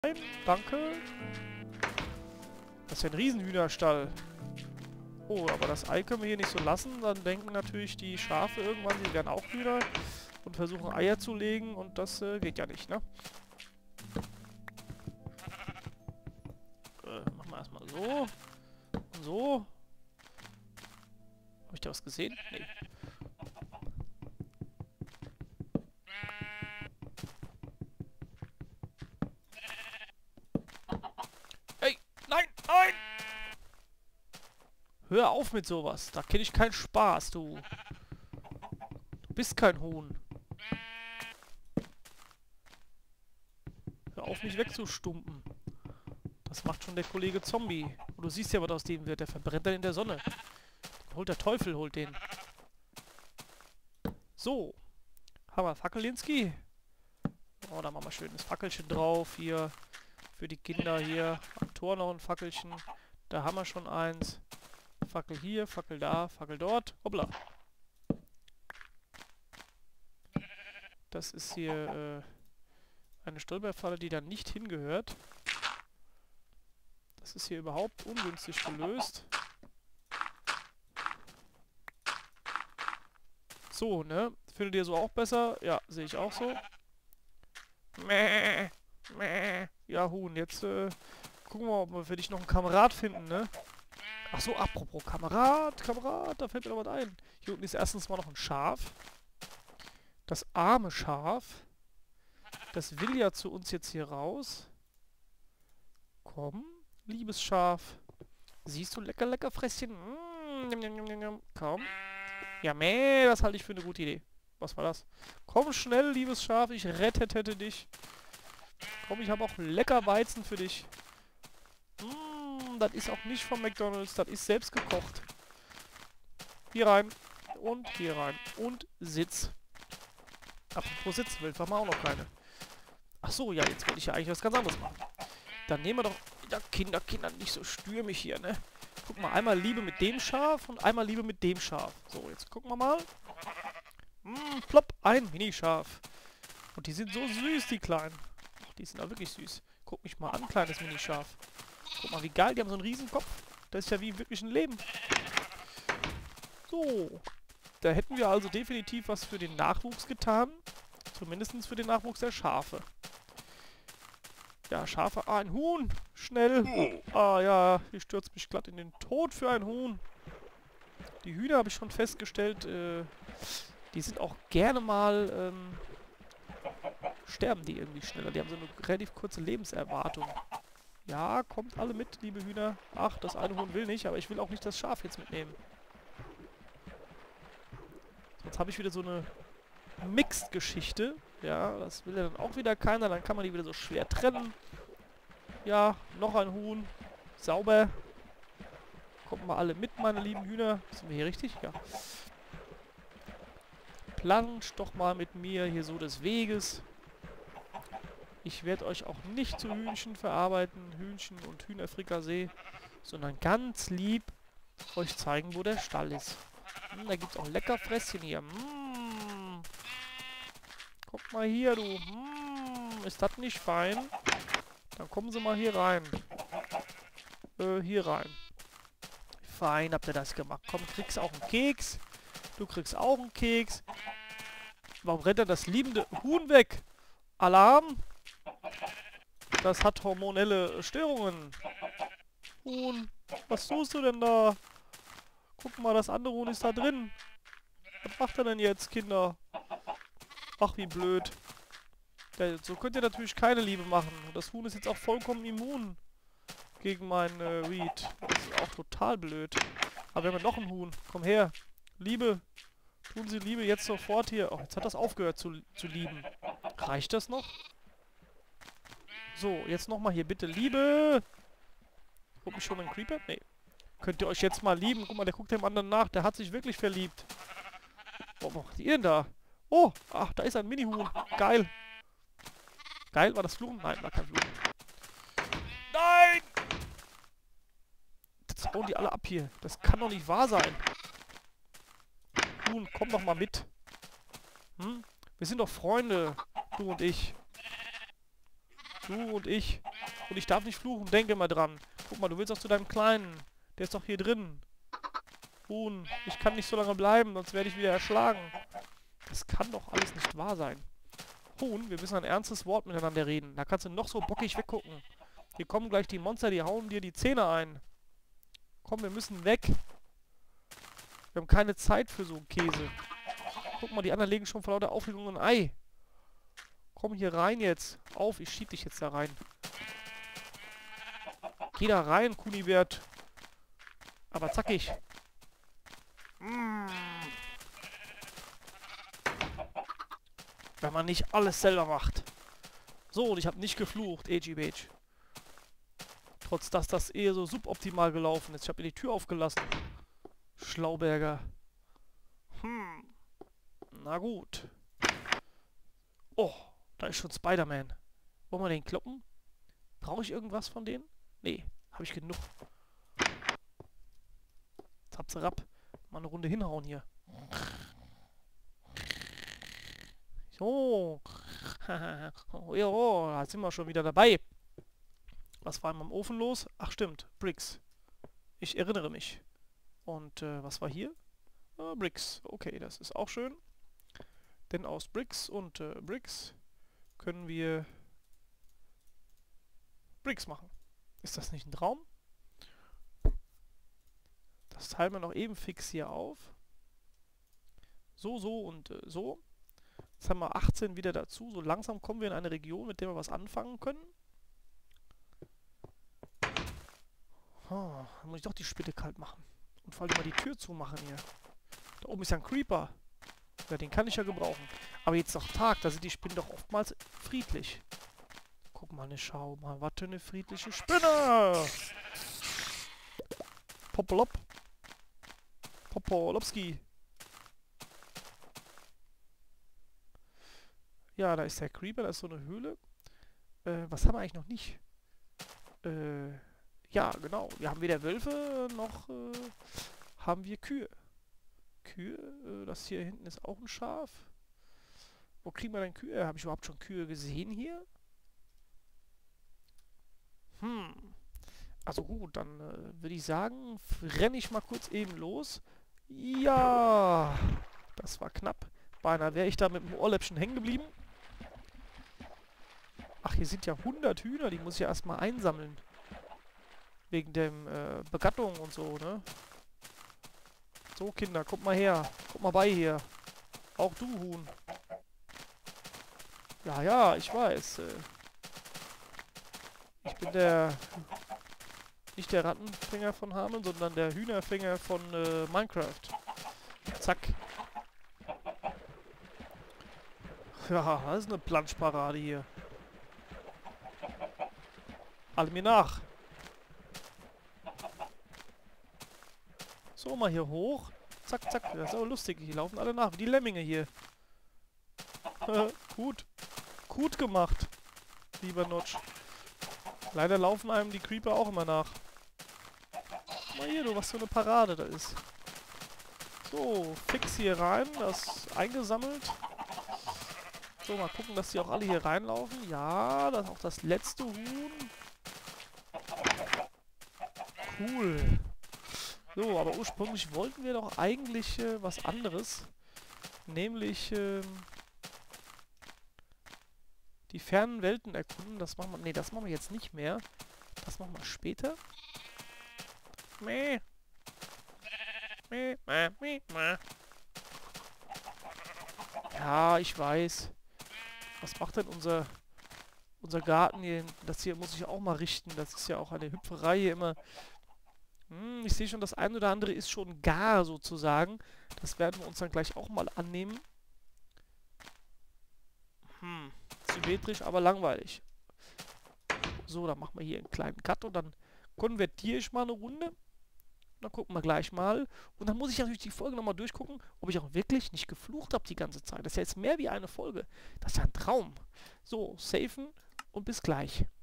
Nein, danke. Das ist ja ein Riesenhühnerstall. Oh, aber das Ei können wir hier nicht so lassen. Dann denken natürlich die Schafe irgendwann, sie wären auch Hühner und versuchen Eier zu legen und das geht ja nicht, ne? Machen wir erstmal so. Und so. Habe ich da was gesehen? Nee. Hey, nein, nein! Hör auf mit sowas. Da kenne ich keinen Spaß, du. Du bist kein Huhn. Hör auf, mich wegzustumpen. Das macht schon der Kollege Zombie. Und du siehst ja, was aus dem wird. Der verbrennt dann in der Sonne. Holt der Teufel, holt den. So. Haben wir Fackelinski. Oh, da machen wir schön das Fackelchen drauf. Hier. Für die Kinder hier. Am Tor noch ein Fackelchen. Da haben wir schon eins. Fackel hier, Fackel da, Fackel dort. Hoppla. Das ist hier eine Stolperfalle, die da nicht hingehört. Das ist hier überhaupt ungünstig gelöst. So, ne? Findet ihr so auch besser? Ja, sehe ich auch so. Mäh, mäh. Ja, Huhn, jetzt gucken wir mal, ob wir für dich noch einen Kamerad finden, ne? Ach so, apropos Kamerad, da fällt mir noch was ein. Hier unten ist erstens mal noch ein Schaf. Das arme Schaf. Das will ja zu uns jetzt hier raus. Komm, liebes Schaf. Siehst du, lecker, lecker Fresschen. Komm. Ja, meh, das halte ich für eine gute Idee. Was war das? Komm schnell, liebes Schaf, ich rettete dich. Komm, ich habe auch lecker Weizen für dich. Das ist auch nicht von McDonald's, das ist selbst gekocht. Hier rein und hier rein und Sitz. Apropos Sitzwelt, haben wir auch noch keine. Ach so, ja, jetzt wollte ich ja eigentlich was ganz anderes machen. Dann nehmen wir doch... Ja, Kinder, nicht so stürmig hier, ne? Guck mal, einmal Liebe mit dem Schaf und einmal Liebe mit dem Schaf. So, jetzt gucken wir mal. Plopp, ein Minischaf. Und die sind so süß, die Kleinen. Ach, die sind auch wirklich süß. Guck mich mal an, kleines Minischaf. Guck mal, wie geil, die haben so einen riesen Kopf. Das ist ja wie wirklich ein Leben. So. Da hätten wir also definitiv was für den Nachwuchs getan. Zumindest für den Nachwuchs der Schafe. Ja, Schafe. Ah, ein Huhn. Schnell. Ah ja, hier stürzt mich glatt in den Tod für ein Huhn. Die Hühner habe ich schon festgestellt. Die sind auch gerne mal... sterben die irgendwie schneller. Die haben so eine relativ kurze Lebenserwartung. Ja, kommt alle mit, liebe Hühner. Ach, das eine Huhn will nicht, aber ich will auch nicht das Schaf jetzt mitnehmen. Jetzt habe ich wieder so eine Mixed-Geschichte. Ja, das will ja dann auch wieder keiner. Dann kann man die wieder so schwer trennen. Ja, noch ein Huhn. Sauber. Kommt mal alle mit, meine lieben Hühner. Sind wir hier richtig? Ja. Planscht doch mal mit mir hier so des Weges. Ich werde euch auch nicht zu Hühnchen verarbeiten, Hühnchen und Hühnerfrikassee, sondern ganz lieb euch zeigen, wo der Stall ist. Da gibt es auch lecker Fresschen hier. Guck mal hier, du. Ist das nicht fein? Dann kommen Sie mal hier rein. Hier rein. Fein habt ihr das gemacht. Komm, kriegst auch einen Keks. Du kriegst auch einen Keks. Warum rennt denn das liebende Huhn weg? Alarm! Das hat hormonelle Störungen. Huhn, was tust du denn da? Guck mal, das andere Huhn ist da drin. Was macht er denn jetzt, Kinder? Ach, wie blöd. Ja, so könnt ihr natürlich keine Liebe machen. Und das Huhn ist jetzt auch vollkommen immun gegen meinen Weed. Das ist auch total blöd. Aber wir haben ja noch ein Huhn. Komm her. Liebe. Tun Sie Liebe jetzt sofort hier. Oh, jetzt hat das aufgehört zu lieben. Reicht das noch? So, jetzt nochmal hier bitte Liebe. Guck mich schon ein Creeper? Nee. Könnt ihr euch jetzt mal lieben? Guck mal, der guckt dem anderen nach. Der hat sich wirklich verliebt. Was macht ihr denn da? Oh, ach, da ist ein Mini-Huhn. Geil. Geil, war das Fluchen? Nein, war kein Fluchen. Nein! Jetzt hauen die alle ab hier. Das kann doch nicht wahr sein. Huhn, komm doch mal mit. Wir sind doch Freunde. Du und ich. Du und ich. Und ich darf nicht fluchen, denke mal dran. Guck mal, du willst doch zu deinem Kleinen. Der ist doch hier drin. Huhn, ich kann nicht so lange bleiben, sonst werde ich wieder erschlagen. Das kann doch alles nicht wahr sein. Huhn, wir müssen ein ernstes Wort miteinander reden. Da kannst du noch so bockig weggucken. Hier kommen gleich die Monster, die hauen dir die Zähne ein. Komm, wir müssen weg. Wir haben keine Zeit für so einen Käse. Guck mal, die anderen legen schon vor lauter Aufregung ein Ei. Komm hier rein jetzt. Auf, ich schieb dich jetzt da rein. Geh da rein, Kunibert. Aber zackig. Wenn man nicht alles selber macht. So, und ich habe nicht geflucht, Ejibage. Trotz dass das eher so suboptimal gelaufen ist. Ich habe mir die Tür aufgelassen. Schlauberger. Na gut. Oh, da ist schon Spider-Man. Wollen wir den kloppen? Brauche ich irgendwas von denen? Nee, habe ich genug. Zapzerab. Mal eine Runde hinhauen hier. So. Jo, da sind wir schon wieder dabei. Was war im Ofen los? Ach stimmt, Bricks. Ich erinnere mich. Und was war hier? Bricks. Okay, das ist auch schön. Denn aus Bricks und Bricks können wir Bricks machen. Ist das nicht ein Traum? Das teilen wir noch eben fix hier auf. So, so und so. Jetzt haben wir 18 wieder dazu. So langsam kommen wir in eine Region, mit der wir was anfangen können. Oh, dann muss ich doch die Spitte kalt machen. Und vor allem mal die Tür zumachen hier. Da oben ist ja ein Creeper. Ja, den kann ich ja gebrauchen. Aber jetzt noch Tag, da sind die Spinnen doch oftmals friedlich. Guck mal, ne, schau mal, was für eine friedliche Spinne! Popolop. Popolopski. Ja, da ist der Creeper, da ist so eine Höhle. Was haben wir eigentlich noch nicht? Ja, genau. Wir haben weder Wölfe, noch haben wir Kühe. Kühe, das hier hinten ist auch ein Schaf. Wo kriegen wir denn Kühe? Habe ich überhaupt schon Kühe gesehen hier? Also gut, dann würde ich sagen, renne ich mal kurz eben los. Ja, das war knapp. Beinahe wäre ich da mit dem Ohrläppchen hängen geblieben. Ach, hier sind ja 100 Hühner, die muss ich ja erstmal einsammeln. Wegen dem Begattung und so, ne? So, Kinder, kommt mal her. Kommt mal bei hier. Auch du, Huhn. Ja, ja, ich weiß. Ich bin der... Nicht der Rattenfänger von Hameln, sondern der Hühnerfänger von Minecraft. Zack. Ja, das ist eine Planschparade hier. Alle mir nach. So, mal hier hoch. Zack, zack. Das ist aber lustig. Die laufen alle nach. Wie die Lemminge hier. Gut. Gut gemacht. Lieber Notch. Leider laufen einem die Creeper auch immer nach. Guck mal hier, du, was für eine Parade da ist. So, fix hier rein. Das eingesammelt. So, mal gucken, dass die auch alle hier reinlaufen. Ja, das ist auch das letzte Huhn. Cool. So, aber ursprünglich wollten wir doch eigentlich was anderes. Nämlich die fernen Welten erkunden. Das machen wir... Ne, das machen wir jetzt nicht mehr. Das machen wir später. Mäh. Mäh, mäh, mäh, mäh. Ja, ich weiß. Was macht denn unser Garten hier? Das hier muss ich auch mal richten. Das ist ja auch eine Hüpferei hier immer. Ich sehe schon, das eine oder andere ist schon gar sozusagen. Das werden wir uns dann gleich auch mal annehmen. Symmetrisch, aber langweilig. So, dann machen wir hier einen kleinen Cut und dann konvertiere ich mal eine Runde. Dann gucken wir gleich mal. Und dann muss ich natürlich die Folge nochmal durchgucken, ob ich auch wirklich nicht geflucht habe die ganze Zeit. Das ist ja jetzt mehr wie eine Folge. Das ist ja ein Traum. So, safen und bis gleich.